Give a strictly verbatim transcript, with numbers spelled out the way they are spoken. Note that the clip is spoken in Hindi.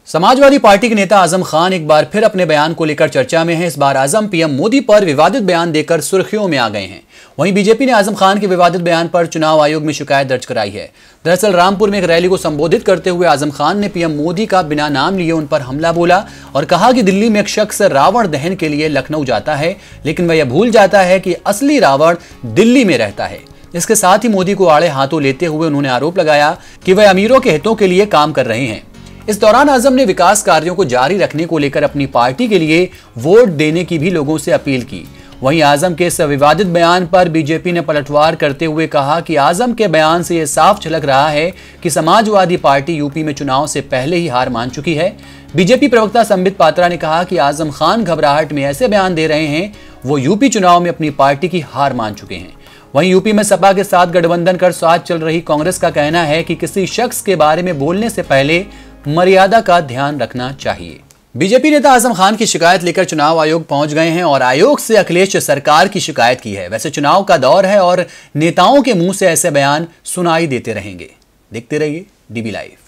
समाजवादी पार्टी के नेता आजम खान एक बार फिर अपने बयान को लेकर चर्चा में हैं। इस बार आजम पीएम मोदी पर विवादित बयान देकर सुर्खियों में आ गए हैं। वहीं बीजेपी ने आजम खान के विवादित बयान पर चुनाव आयोग में शिकायत दर्ज कराई है। दरअसल रामपुर में एक रैली को संबोधित करते हुए आजम खान ने पीएम मोदी का बिना नाम लिए उन पर हमला बोला और कहा कि दिल्ली में एक शख्स रावण दहन के लिए लखनऊ जाता है, लेकिन वह यह भूल जाता है कि असली रावण दिल्ली में रहता है। इसके साथ ही मोदी को आड़े हाथों लेते हुए उन्होंने आरोप लगाया कि वह अमीरों के हितों के लिए काम कर रहे हैं। इस दौरान आजम ने विकास कार्यों को जारी रखने को लेकर अपनी पार्टी के लिए वोट देने की भी लोगों से अपील की। वहीं आजम के इस विवादित बयान पर बीजेपी ने पलटवार करते हुए कहा कि आजम के बयान से यह साफ झलक रहा है कि समाजवादी पार्टी यूपी में चुनाव से पहले ही हार मान चुकी है। बीजेपी प्रवक्ता संबित पात्रा ने कहा कि आजम खान घबराहट में ऐसे बयान दे रहे हैं वो यूपी चुनाव में अपनी पार्टी की हार मान चुके हैं। वहीं यूपी में सपा के साथ गठबंधन कर साथ चल रही कांग्रेस का कहना है कि किसी शख्स के बारे में बोलने से पहले मर्यादा का ध्यान रखना चाहिए। बीजेपी नेता आजम खान की शिकायत लेकर चुनाव आयोग पहुंच गए हैं और आयोग से अखिलेश सरकार की शिकायत की है। वैसे चुनाव का दौर है और नेताओं के मुंह से ऐसे बयान सुनाई देते रहेंगे। देखते रहिए डीबी लाइव।